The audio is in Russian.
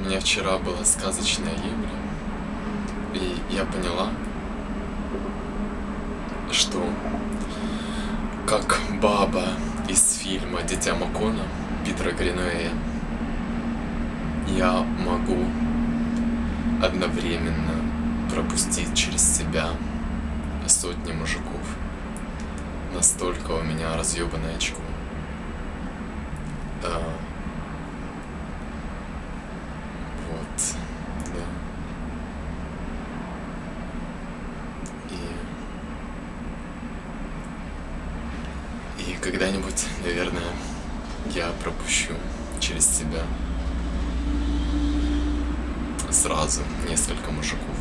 меня вчера была сказочная Юля, и я поняла, что как баба из фильма «Дитя Макона» Питера Гринуэя, я могу одновременно пропустить через себя сотни мужиков. Настолько у меня разъебанное очко. Вот, да. И когда-нибудь, наверное, я пропущу через себя сразу несколько мужиков.